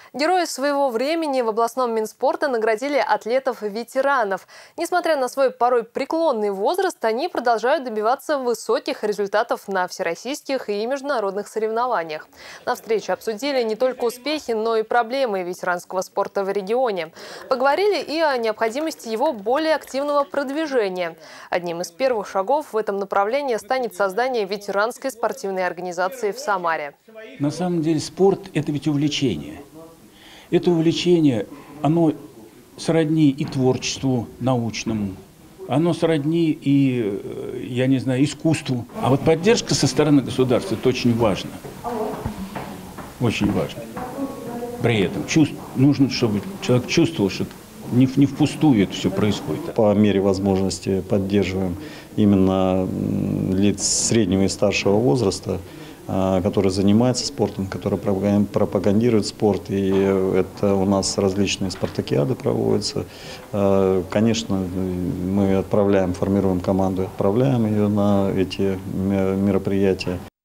Герои своего времени в областном Минспорта наградили атлетов-ветеранов. Несмотря на свой порой преклонный возраст, они продолжают добиваться высоких результатов на всероссийских и международных соревнованиях. На встрече обсудили не только успехи, но и проблемы ветеранского спорта в регионе. Поговорили и о необходимости его более активного продвижения. Одним из первых шагов в этом направлении станет создание ветеранской спортивной организации в Самаре. На самом деле спорт – это ведь увлечение. Это увлечение, оно сродни и творчеству научному, оно сродни и, я не знаю, искусству. А вот поддержка со стороны государства – это очень важно. Очень важно. При этом нужно, чтобы человек чувствовал, что не впустую это все происходит. По мере возможности поддерживаем именно лиц среднего и старшего возраста, которые занимаются спортом, которые пропагандируют спорт. И это у нас различные спартакиады проводятся. Конечно, мы формируем команду, отправляем ее на эти мероприятия.